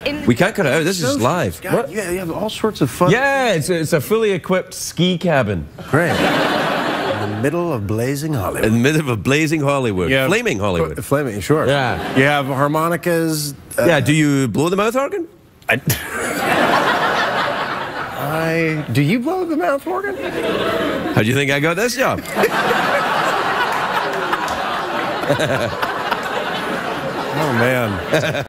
We can't cut it out. This is live. God, yeah, you have all sorts of fun. Yeah, it's a fully equipped ski cabin. Great. In the middle of blazing Hollywood. In the middle of blazing Hollywood. Yeah. Flaming Hollywood. Flaming, sure. Yeah. You have harmonicas. Yeah, do you blow the mouth organ? Do you blow the mouth organ? How do you think I got this job? Oh, man.